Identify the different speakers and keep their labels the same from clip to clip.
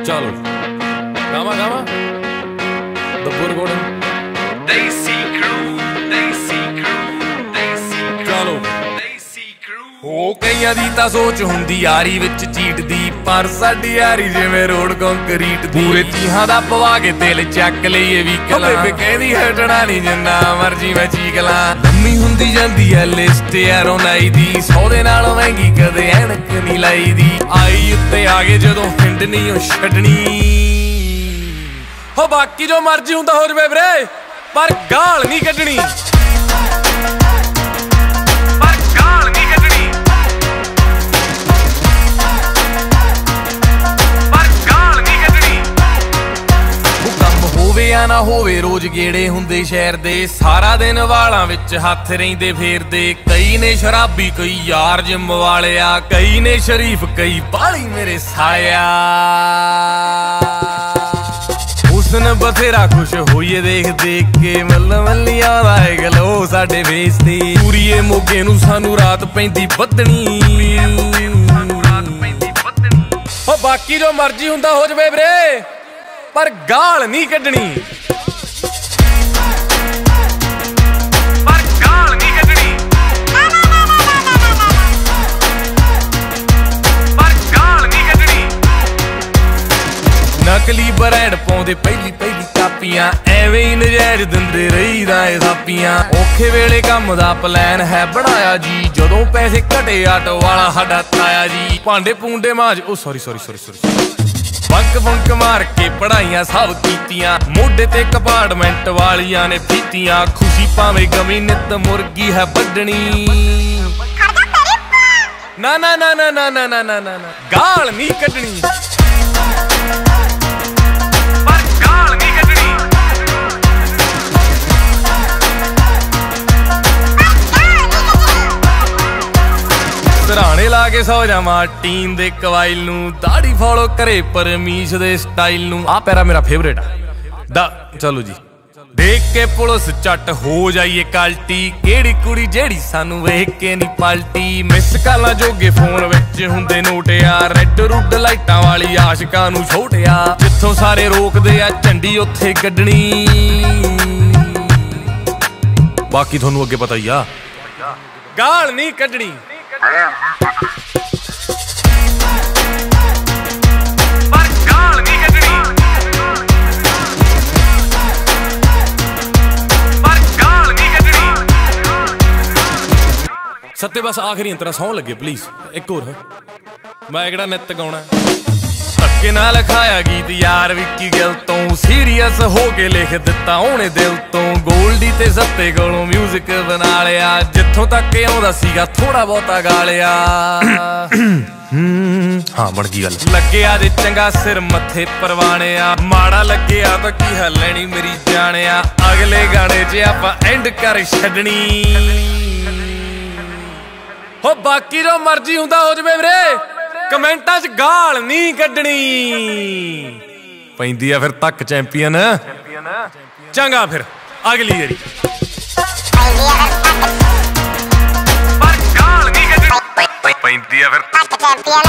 Speaker 1: चलो गावा गावा दब्बू रिकॉर्डिंग चलो हो कईयां दी तां सोच हुंदी यारी विच चीट दी पर साडी यारी जिवें रोड कंक्रीट दी पूरे 30 दा पवा के दिल चक लईए वी कला बेबे कहदी हटना नहीं जिन्ना मर्जी मैं चीक ला लम्मी हुंदी जांदी है लिस्ट यारों नाई दी 100 दे नालों महंगी कदे ऐनक नहीं लाई दी आई उत्ते आ गए जदों हिंड नहीं ओ छड्डनी हो बाकी जो मर्जी हुंदा हो जवे वीरे पर गाल नहीं कड्डनी ना होवे रोज गेड़े हुंदे शहर दे सारा दिन वालां विच हथ रहिंदे फेरदे कई ने शराबी कई यार जिम वालिया कई ने शरीफ कई बाली मेरे साया हुस्न बथेरा खुश होइए देख देख के मल्ल मल्लियां दा गलो साडे फेस ते पूरीए मोगे नूं सानू रात पैंदी बदनी ओ बाकी जो मर्जी हुंदा हो जवे वीरे पर गाल नहीं कड्डनी नकली ब्रांड पाउंदे पहली पहली कापियां एवें ही नजायज दिंदे रहीदा ए थापियां औखे वेले काम दा प्लान है बनाया जी जदों पैसे घटे आटो वाला साडा ताया जी भांडे पूंडे माज ओ सॉरी बंक बंक मार के पढ़ाइयां सब कीतियां मोढे ते कंपार्टमेंट वालियां ने पीतियां खुशी भावें गमी नित मुर्गी है बड्डनी ना ना ना ना ना ना ना ना ना गाल नहीं कड्डनी सराणे ला के सौ जावा टीन दे कवाइल नू दाढ़ी फॉलो करे परमीश दे स्टाइल नू आ पैरा मेरा फेवरेट है दा चलो जी देख के पुलिस चट हो जाइए काल्टी केड़ी कुड़ी जेड़ी सानू वेख के नी पाल्टी मिस काला जोगे फोन विच हुंदे नोट यार रेड रुड लाइटां वाली आशिकां नू छोटिया जिथों सारे रोकदे आ झंडी उत्थे गड्डनी बाकी थोनू अगे पता ही आ गाल नहीं कड्डनी सत्ते बस आखिरी अंतरा सौं लगे प्लीज एक होर मैं एकड़ा नित गाउणा धक्के नाल लिखाया गीत यार विक्की गिल तो सीरियस हो के लिख दिता ओने दिल तो गोल्डी ते सत्ते कोलों म्यूजिक बना लिया जिथों तक आउंदा सीगा थोड़ा बहुता गा लिया हाँ बन गई गल लगे आ दे चंगा सिर मथे परवाने आ माड़ा लगे आ तो की है लैनी मेरी जाने आ अगले गाने च आपां एंड कर छड्डनी हो बाकी जो मर्जी हुंदा हो जवे वीरे कमेंटां च गाल नहीं कड्डनी पैंदी आ फिर तक चैंपियन चंगा फिर अगली वारी पैंदी आ फिर तक चैंपियन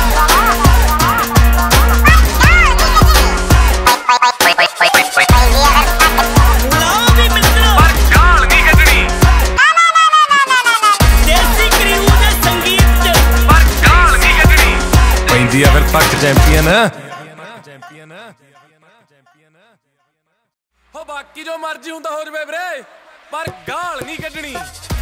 Speaker 1: फिर तक चैंपियन हो बाकी जो मर्जी हुंदा हो जवे वीरे पर गाल नहीं कड्डनी।